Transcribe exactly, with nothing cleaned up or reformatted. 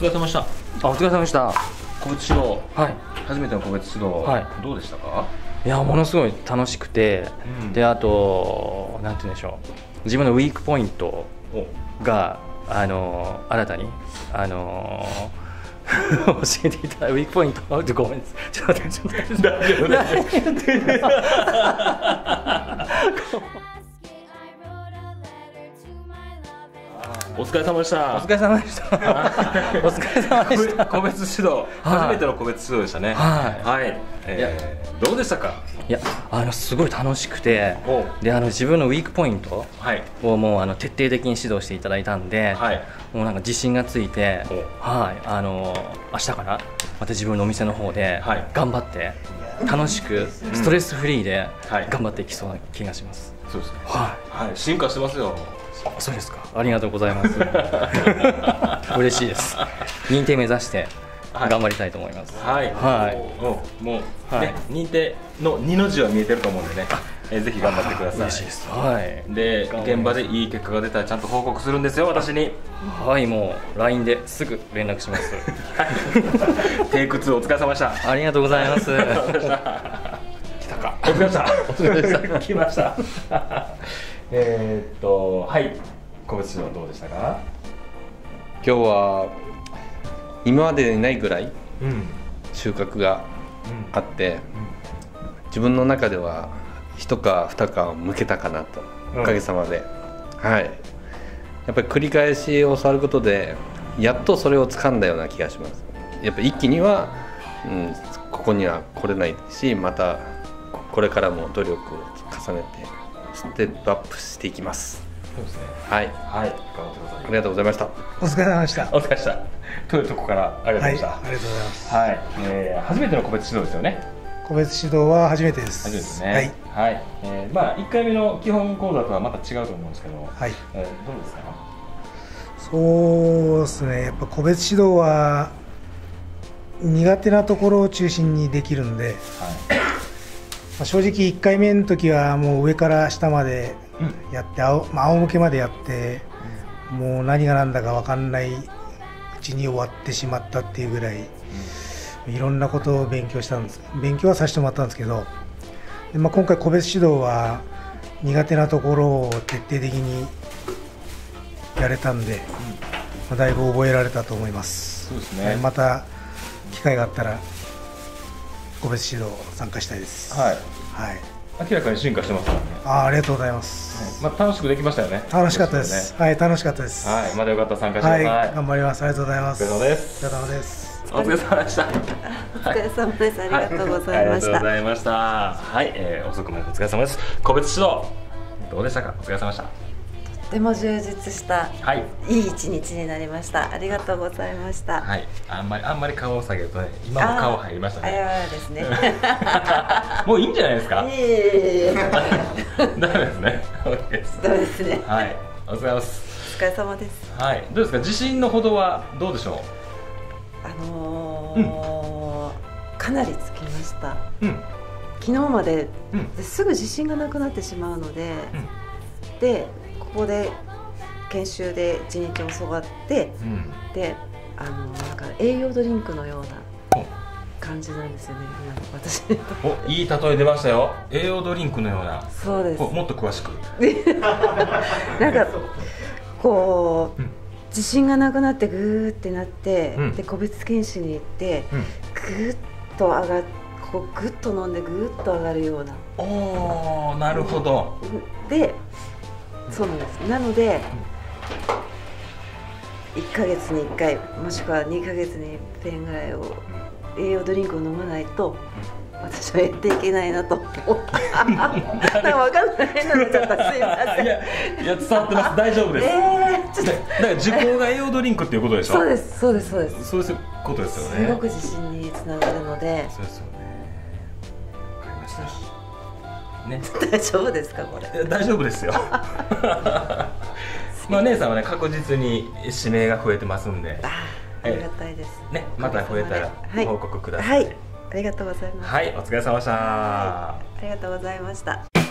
れ様でした。 あ、お疲れ様でした。 個別指導、 はい、 初めての個別指導、はい、どうでしたか？ いや、ものすごい楽しくて、うん、で、あと、なんて言うんでしょう、自分のウィークポイントが、あのー、新たに、あのー教えていただいたウィークポイントごめんなさい、ちょっと待って、ちょっと待って、大丈夫です。 お疲れ様でした。 お疲れ様でした。お疲れ様でした。 個別指導、初めての個別指導でしたね。はい。はい。えー、どうでしたか？ いや、あのすごい楽しくて、で、あの自分のウィークポイントをもうあの徹底的に指導していただいたんで、はい、もうなんか自信がついて、はい、あの明日からまた自分のお店の方で頑張って楽しくストレスフリーで頑張っていきそうな気がします。 そうですね。はい。はい、進化してますよ。 そうですか。ありがとうございます。嬉しいです。認定目指して頑張りたいと思います。 はい。はい。もうね、認定のにの字は見えてると思うんでね。えぜひ頑張ってください。 嬉しいです。はい。 で、現場でいい結果が出たらちゃんと報告するんですよ、私に。 はい、もう ライン ですぐ連絡します。 テイクツーお疲れ様でした。 ありがとうございます。来たか。お疲れ様でした。お疲れ様でした。来ました。えーっとはい個別指導どうでしたか？ 今日は今までにないぐらい収穫があって、うんうん、自分の中では一皮二皮向けたかなと、おかげさまで、うん、はい、やっぱり繰り返しを教わることでやっとそれを掴んだような気がします。やっぱり一気には、うん、ここには来れないし、またこれからも努力を重ねてステップアップしていきます。 そうですね。 はい。 はい。頑張ってください。 ありがとうございました。 お疲れ様でした。 お疲れ様でした。というとこからありがとうございました。 はい、ありがとうございます。 はい。えー、初めての個別指導ですよね。 個別指導は初めてです。 初めてですね。はい。はい。えー、まあ一回目の基本講座とはまた違うと思うんですけど、はい。えー、どうですか？ そうですね。やっぱ個別指導は苦手なところを中心にできるんで。はい。まあ正直いっかいめの時はもう上から下までやって、うん、青、まあ、仰向けまでやって、うん、もう何が何だか分かんないうちに終わってしまったっていうぐらい、うん、いろんなことを勉強したんです勉強はさせてもらったんですけど、で、まあ、今回個別指導は苦手なところを徹底的にやれたんで、うん、まあ、だいぶ覚えられたと思います。 そうですね。 また機会があったら個別指導参加したいです。はい。はい。 明らかに進化してますからね。 あ、ありがとうございます。 はい、まあ楽しくできましたよね。 楽しかったです。ね、はい、楽しかったです。 はい、まだよかったら参加してください。 はい、頑張ります。ありがとうございます。 お疲れ様です。 お疲れ様です。 お疲れ様でした。 お疲れ様です。ありがとうございました。ありがとうございました。 はい、えー、遅くまでお疲れ様です。個別指導どうでしたか？お疲れ様でした。 とても充実した、 はい、 いい一日になりました。ありがとうございました。 はい、あんまりあんまり顔を下げるとね、今も顔入りましたね。 ああですね。 もういいんじゃないですか？ いえいえいえ。 ダメですね。 ダメですね。 はい、お疲れ様です。 お疲れ様です。 はい、どうですか？自信のほどはどうでしょう？ あのーうん、かなりつきました。うん、昨日まで、うん、ですぐ自信がなくなってしまうので、うん、で。ここで研修でいちにち教わって、うん、であのなんか栄養ドリンクのような感じなんですよね。私おいい例え出ましたよ。栄養ドリンクのような。 そうです。 もっと詳しく。 なんかこう、うん、自信がなくなってグーってなって、うん、で個別研修に行って、うん、グーッと上がっこうグッと飲んでグーッと上がるような。 おー、なるほど。 でそうなんです。なので、いっかげつにいっかいもしくはにかげつにいっぺんぐらいを栄養ドリンクを飲まないと私はやっていけないなと思ったなんか分かんない変なのちゃったすいません。いや、 いや伝わってます。大丈夫です。えー、ちょっとだから受講が栄養ドリンクっていうことでしょ。 そうですそうですそうです。 そういうことですよね。 すごく自信につながるので。 そうですよね。わかりました。ね、 大丈夫ですかこれ？ 大丈夫ですよ。まあ姉さんはね確実に指名が増えてますんで。 あ, ありがたいです。 ね、また増えたら報告ください。 はい、はい、ありがとうございます。 はい、お疲れ様でした。 はい、ありがとうございました。